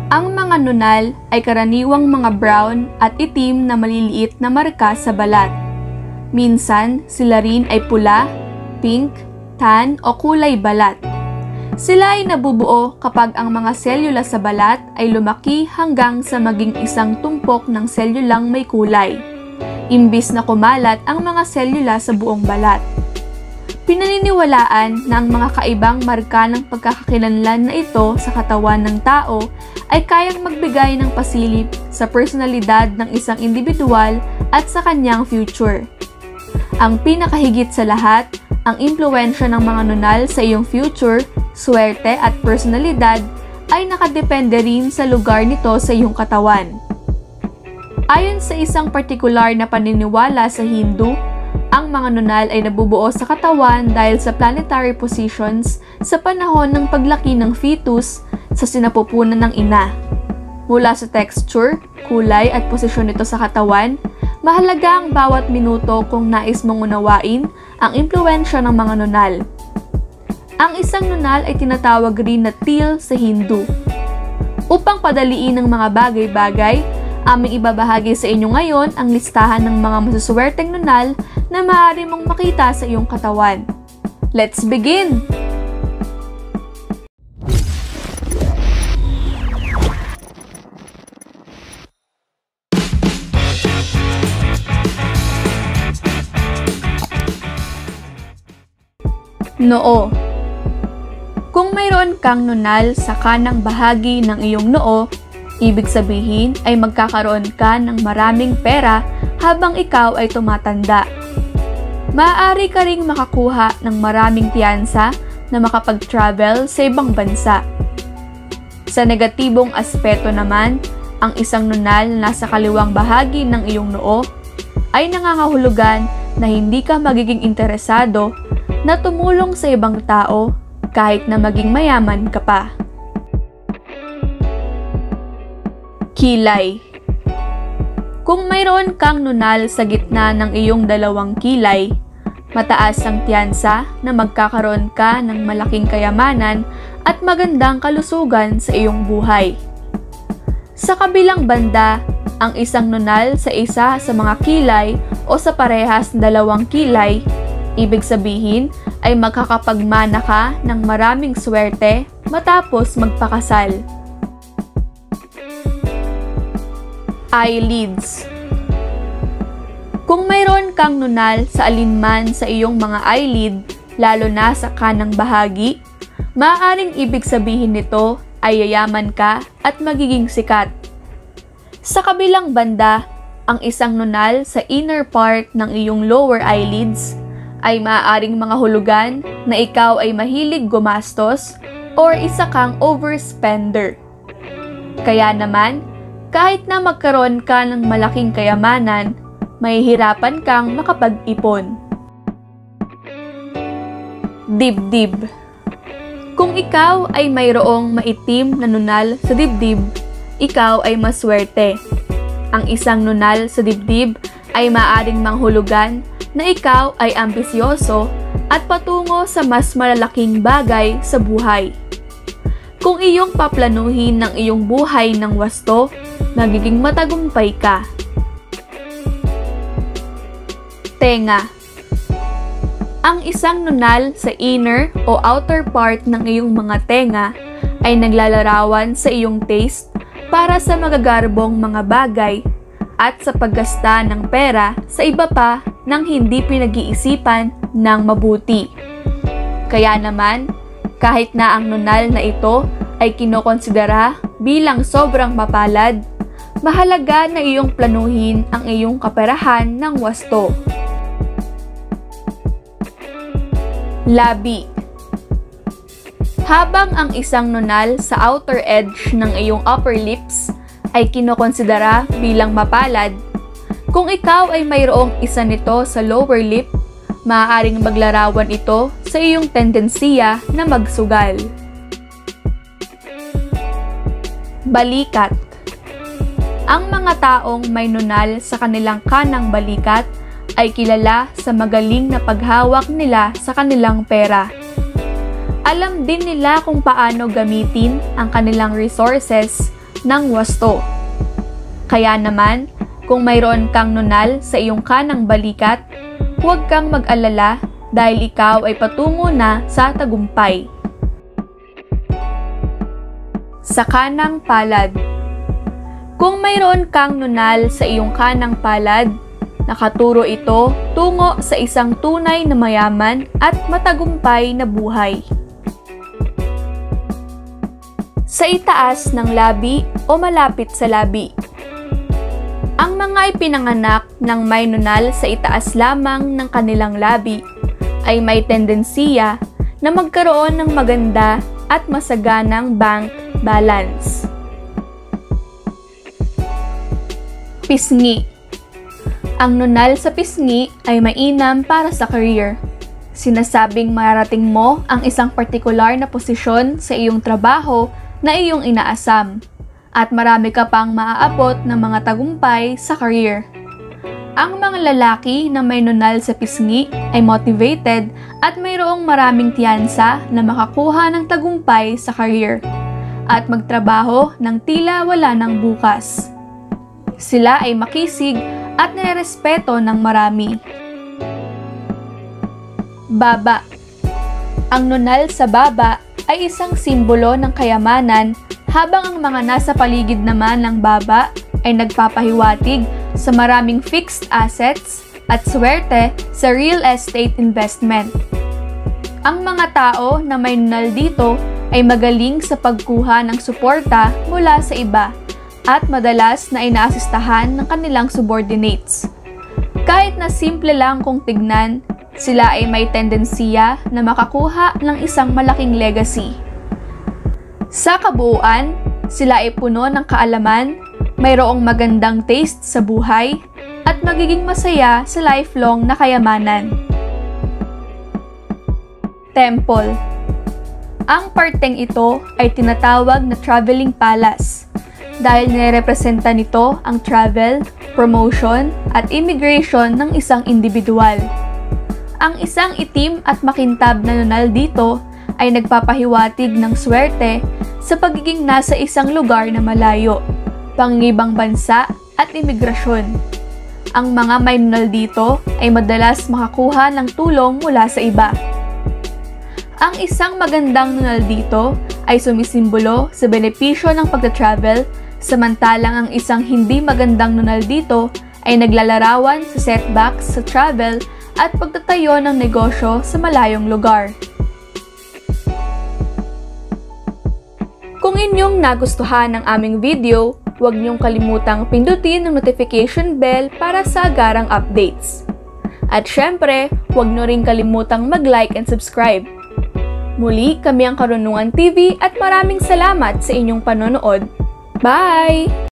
Ang mga nunal ay karaniwang mga brown at itim na maliliit na marka sa balat. Minsan, sila rin ay pula, pink, tan o kulay balat. Sila ay nabubuo kapag ang mga selula sa balat ay lumaki hanggang sa maging isang tumpok ng selulang may kulay, imbis na kumalat ang mga selula sa buong balat. Pinaniniwalaan na ang mga kaibang marka ng pagkakakilanlan na ito sa katawan ng tao ay kayang magbigay ng pasilip sa personalidad ng isang individual at sa kanyang future. Ang pinakahigit sa lahat, ang impluwensya ng mga nunal sa iyong future, swerte at personalidad ay nakadepende rin sa lugar nito sa iyong katawan. Ayon sa isang partikular na paniniwala sa Hindu, ang mga nunal ay nabubuo sa katawan dahil sa planetary positions sa panahon ng paglaki ng fetus sa sinapupunan ng ina. Mula sa texture, kulay at posisyon nito sa katawan, mahalaga ang bawat minuto kung nais mong unawain ang impluwensya ng mga nunal. Ang isang nunal ay tinatawag rin na til sa Hindu. Upang padaliin ang mga bagay-bagay, aming ibabahagi sa inyo ngayon ang listahan ng mga masuswerteng nunal na maaari mong makita sa iyong katawan. Let's begin! Noo. Kung mayroon kang nunal sa kanang bahagi ng iyong noo, ibig sabihin ay magkakaroon ka ng maraming pera habang ikaw ay tumatanda. Maaari ka ring makakuha ng maraming piyansa na makapag-travel sa ibang bansa. Sa negatibong aspeto naman, ang isang nunal na nasa kaliwang bahagi ng iyong noo ay nangangahulugan na hindi ka magiging interesado na tumulong sa ibang tao kahit na maging mayaman ka pa. Kilay. Kung mayroon kang nunal sa gitna ng iyong dalawang kilay, mataas ang tiyansa na magkakaroon ka ng malaking kayamanan at magandang kalusugan sa iyong buhay. Sa kabilang banda, ang isang nunal sa isa sa mga kilay o sa parehas na dalawang kilay, ibig sabihin ay makakapagmana ka ng maraming swerte matapos magpakasal. Eyelids. Kung mayroon kang nunal sa alinman sa iyong mga eyelid, lalo na sa kanang bahagi, maaaring ibig sabihin nito ay yayaman ka at magiging sikat. Sa kabilang banda, ang isang nunal sa inner part ng iyong lower eyelids ay maaaring mga hulugan na ikaw ay mahilig gumastos or isa kang overspender. Kaya naman, kahit na magkaroon ka ng malaking kayamanan, mahihirapan kang makapag-ipon. Dibdib. Kung ikaw ay mayroong maitim na nunal sa dibdib, ikaw ay maswerte. Ang isang nunal sa dibdib ay maaaring manghulugan na ikaw ay ambisyoso at patungo sa mas malalaking bagay sa buhay. Kung iyong paplanuhin ng iyong buhay ng wasto, magiging matagumpay ka. Tenga. Ang isang nunal sa inner o outer part ng iyong mga tenga ay naglalarawan sa iyong taste para sa magagarbong mga bagay at sa paggasta ng pera sa iba pa nang hindi pinag-iisipan ng mabuti. Kaya naman, kahit na ang nunal na ito ay kinokonsidera bilang sobrang mapalad, mahalaga na iyong planuhin ang iyong kaperahan ng wasto. Labi. Habang ang isang nunal sa outer edge ng iyong upper lips ay kinokonsidera bilang mapalad, kung ikaw ay mayroong isa nito sa lower lip, maaaring maglarawan ito sa iyong tendensiya na magsugal. Balikat. Ang mga taong may nunal sa kanilang kanang balikat ay kilala sa magaling na paghawak nila sa kanilang pera. Alam din nila kung paano gamitin ang kanilang resources ng wasto. Kaya naman, kung mayroon kang nunal sa iyong kanang balikat, huwag kang mag-alala dahil ikaw ay patungo na sa tagumpay. Sa kanang palad. Kung mayroon kang nunal sa iyong kanang palad, nakaturo ito tungo sa isang tunay na mayaman at matagumpay na buhay. Sa itaas ng labi o malapit sa labi. Ang mga ipinanganak ng may nunal sa itaas lamang ng kanilang labi ay may tendensiya na magkaroon ng maganda at masaganang bank balance. Pisngi. Ang nunal sa pisngi ay mainam para sa career. Sinasabing mararating mo ang isang partikular na posisyon sa iyong trabaho na iyong inaasam. At marami ka pang maaabot ng mga tagumpay sa career. Ang mga lalaki na may nunal sa pisngi ay motivated at mayroong maraming tiyansa na makakuha ng tagumpay sa career at magtrabaho ng tila wala ng bukas. Sila ay makisig at nirespeto ng marami. Baba. Ang nunal sa baba ay isang simbolo ng kayamanan habang ang mga nasa paligid naman ng baba ay nagpapahiwatig sa maraming fixed assets at swerte sa real estate investment. Ang mga tao na may nunal dito ay magaling sa pagkuha ng suporta mula sa iba at madalas na inaasistahan ng kanilang subordinates. Kahit na simple lang kung tignan, sila ay may tendensiya na makakuha ng isang malaking legacy. Sa kabuuan, sila ay puno ng kaalaman, mayroong magandang taste sa buhay, at magiging masaya sa lifelong na kayamanan. Temple. Ang parteng ito ay tinatawag na traveling palace dahil nirepresenta nito ang travel, promotion, at immigration ng isang individual. Ang isang itim at makintab na nunal dito ay nagpapahiwatig ng swerte sa pagiging nasa isang lugar na malayo, pangibang bansa at imigrasyon. Ang mga may nunal dito ay madalas makakuha ng tulong mula sa iba. Ang isang magandang nunal dito ay sumisimbolo sa benepisyo ng pagta-travel, samantalang ang isang hindi magandang nunal dito ay naglalarawan sa setbacks sa travel at pagtatayo ng negosyo sa malayong lugar. Kung inyong nagustuhan ang aming video, huwag niyong kalimutang pindutin ang notification bell para sa agarang updates. At syempre, huwag niyo ring kalimutang mag-like and subscribe. Muli, kami ang Karunungan TV at maraming salamat sa inyong panonood. Bye!